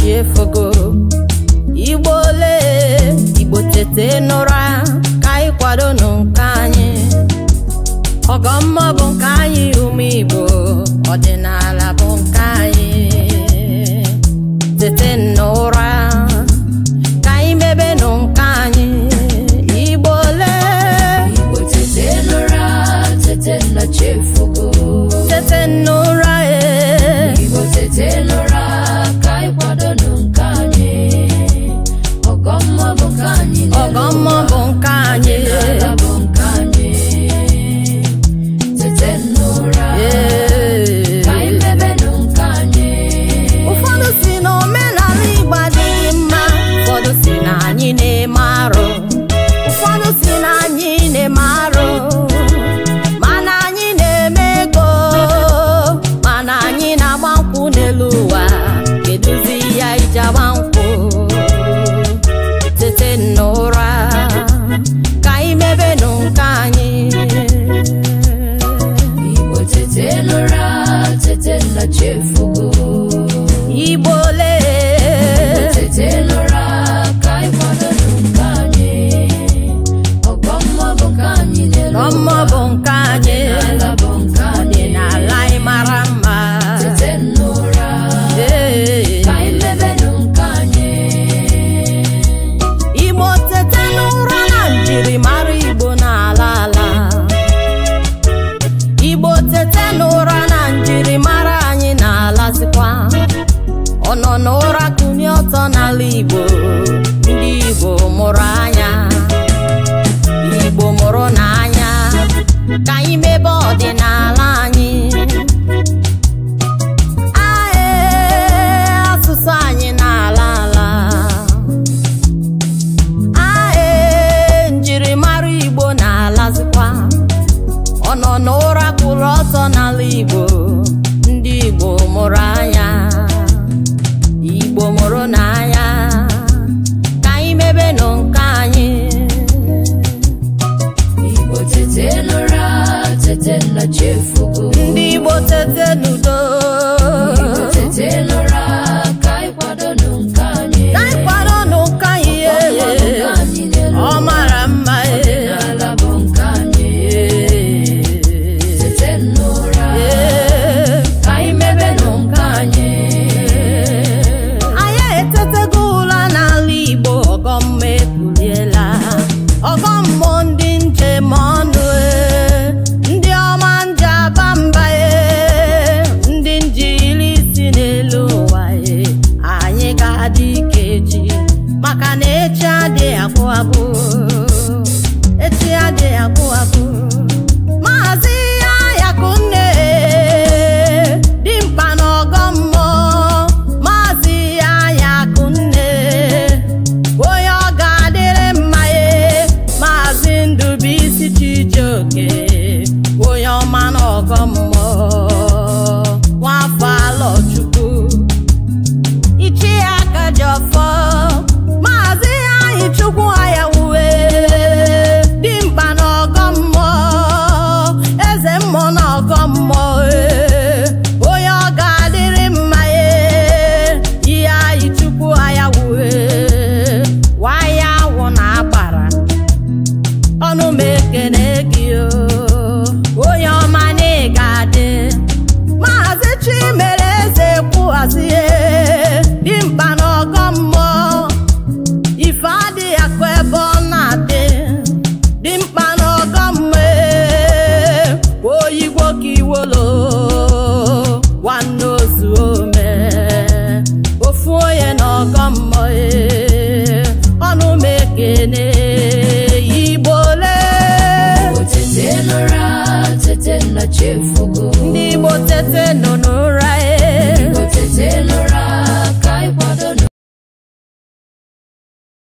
chiefogo. Igbo le, Igbo tete n'ụra, ka anyị kwado n'nka anyị. Ọgọmmọ bụ nke anyị, ụmụ Igbo, ọdịnala bụ nke anyị. Tete n'ụra, ka anyị mebe n'nka anyị. Igbo le, Igbo tete n'ụra, tete na chefugo. tete n'ụra, Igbo tete n'ụra, ka anyị kwado n'nka anyị. Ọgọmmọ bụ nke anyị, ọgọmmọ bụ nke anyị. ọdịnala bụ nke anyị. Tete n'ụra, ka anyị mebe n'nka anyị. Ụfọdụ si na omenala Igbo adịghị mma, ụfọdụ si na anyị na-eme arụ, ụfọdụ si na anyị na-eme arụ, mana anyị na-eme ego, mana anyị na-agba nkwụ n'elu ụwa. Keduzi ya iji agba nkwụ? Tete n'ụra, ka anyị mebe n'nka anyị. Igbo tete n'ụra, tete na chefugo. Igbo le, Tete n'ụra, ka anyị kwado n'nka anyị. Ọgọmmọ bụ nke anyị n'elu ụwa. ọmọ bụ nke anyị. Ọdịnala bụ nke anyị. N'ala anyị mara mma. Tete n'ụra, ka anyị mebe n'nka anyị. Igbo tete n'ụra na njirimara Igbo n'ala ala. Igbo tete n'ụra na njirimara anyị na-alazikwa. Ọ nọ n'ụra kụnye ọtọ n'ala Igbo. Ndị Igbo mụrụ anya, Igbo mụrụ n'anya, ka anyị mebe ọdịnala anyị. Asụsụ anyị na-ala ala. Njirimara Igbo na-alazikwa. Ọ nọ n'ụra kwụrụ ọtọ n'ala Igbo. Ndị Igbo mụrụ anya, Igbo mụrụ n'anya, ka anyị mebe n'nka anyị. Igbo tete n'ụra, tete na chefugo. Ndị Igbo tete n'udo. Igbo tete n'ụra, ka anyị kwado n'nka anyị. Ka anyị kwado n'nka anyị. Ọgọmmọ bụ nke anyị n'elu Ọ ụwa. mara mma. Ọdịnala bụ nke anyị. Tete n'ụra, ka anyị mebe n'nka anyị. Anyị etetego ụra n'ala Igbo. Ọgọmmọ ekwuliela, ọgọmmọ ndị njem ọnụ, ndị ọma ndị aba mba, ndị njiri isi n'elu ụwa. Anyị ga-adị ike echi, maka na echi adịghị agwụ agwụ. Echi adịghị agwụ agwụ. Maazị Ayakunne, dimkpa na ọgọmmọ. Maazị Ayakunne, onye ọ ga-adịrị mma. Maazị Ndubuisi Chijioke, onye ọma na ọgọmmọ. Nwafọ Alọchukwu, Ichie Akajọfọ, Maazị Ahichukwu Ayawuwe, dimkpa na ọgọmmọ. Eze mmụọ na ọgọmmọ, onye ọ ga-adịrị mma. Ihe Ahichukwu Ayawuwe, waya awụ na agbara, ọnụ m ekene gị o, onye ọma na ị ga-adị. Maazị Chimereze Kwuhazie, dimkpa na ọgọmmọ. Ife adịghị akụ ebe ọ na-adị, dimkpa na ọgọmmọ. Oyigbo ka Iwolo, nwanne ozu ome, ofu onye na ọgọmmọ. Ọnụ m ekene. Igbo le, Igbo tete n'ụra, tete na chefugo. ndị Igbo tete n'ụra.